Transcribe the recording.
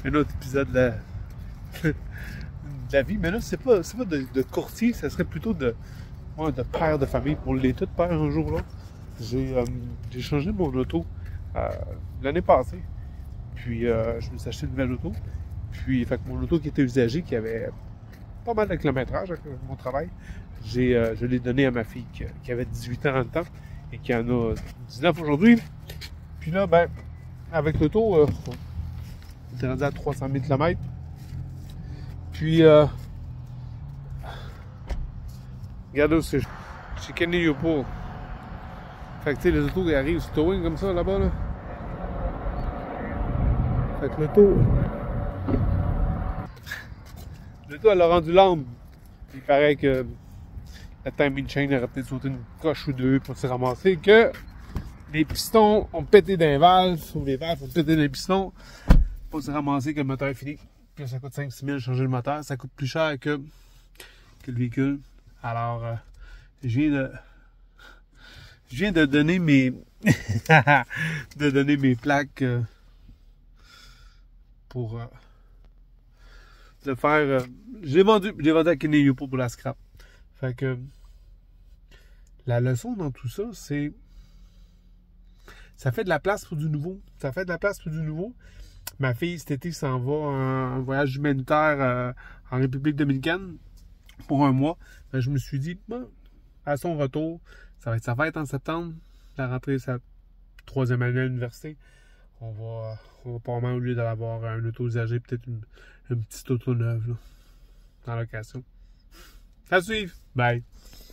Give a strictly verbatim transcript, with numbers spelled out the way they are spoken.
un autre épisode de la, de la vie. Mais là, c'est pas, c'est pas de, de courtier, ça serait plutôt de, ouais, de père de famille. Pour les tout père un jour là. J'ai euh, j'ai changé mon auto euh, l'année passée. Puis euh, je me suis acheté une nouvelle auto. Puis fait que mon auto qui était usagée, qui avait pas mal de kilométrage avec mon travail, j'ai, euh, je l'ai donné à ma fille qui, qui avait dix-huit ans dans le temps et qui en a dix-neuf aujourd'hui. Puis là, ben, avec l'auto, euh, on est rendu à trois cent mille kilomètres. Puis, euh, regardez aussi, chez Kenny Yopo. Fait que tu sais, les autos qui arrivent sur towing comme ça là-bas, là. Fait que l'auto. L'auto, elle a rendu l'âme. Il paraît que la timing chain aurait peut-être sauté une coche ou deux pour se ramasser, que les pistons ont pété dans les valves, ou les valves ont pété dans les pistons, pour se ramasser que le moteur est fini. Puis ça coûte cinq six mille changer le moteur, ça coûte plus cher que, que le véhicule. Alors, euh, je viens de. Je viens de donner mes. de donner mes plaques euh, pour. Euh, de faire. Euh, je l'ai vendu, je l'ai vendu à Kenny Yopo pour la scrap. Fait que. La leçon dans tout ça, c'est. Ça fait de la place pour du nouveau. Ça fait de la place pour du nouveau. Ma fille, cet été, s'en va en voyage humanitaire euh, en République dominicaine pour un mois. Ben, je me suis dit, bon, à son retour, ça va être sa fête en septembre. La rentrée, sa troisième année à l'université. On va, on va probablement, au lieu d'avoir un auto usagé, peut-être une, une petite auto neuve là, dans location. À suivre. Bye.